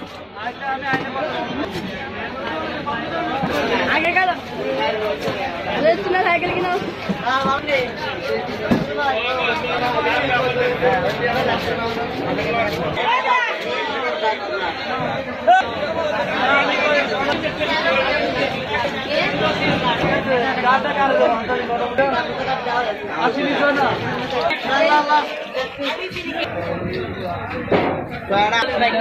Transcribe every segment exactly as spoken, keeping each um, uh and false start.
आगे का अरे तुमने साइकिल की ना हां हमने गाता कर दो असली सोना ला ला बड़ा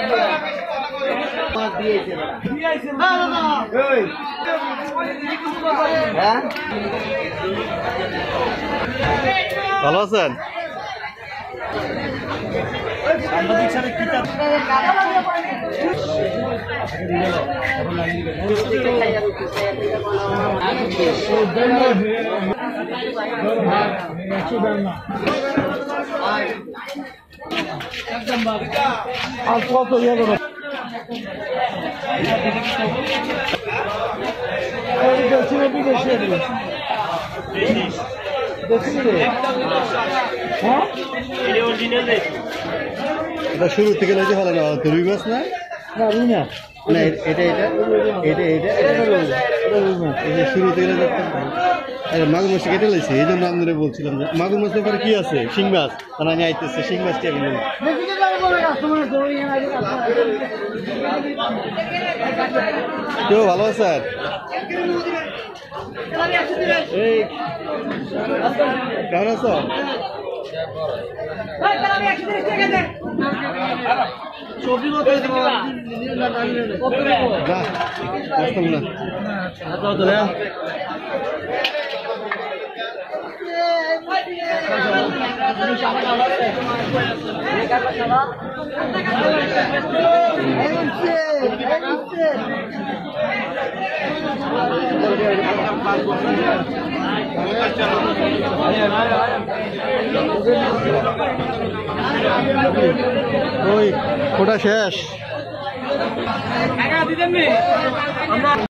बात दिएছে দিয়েছে না না এই হ্যাঁ ভালো আছেন সাংবাদিক সাথে কি তা একদম বাবা আর কত ইয়ে করো এই দেশে বিদেশে দেশে হ্যাঁ এই অরিজিনাল দেশ এটা শুরু থেকে লইতে ভালো না রুই মাছ না না রুই না না এটা এটা এটা এটা এটা রুই মাছ এটা শুরু থেকে আরে মাগুর মাছ কেটে লাইছে এই জন্য আপনাদের বলছিলাম যে মাগুর মাছের পরে কি আছে শিং মাছ তারা নিয়ে আইতেছে শিং মাছটা কিনে কেউ ভালো স্যার এই কেমন আছো সবজি মতো না ওই ওটা শেষ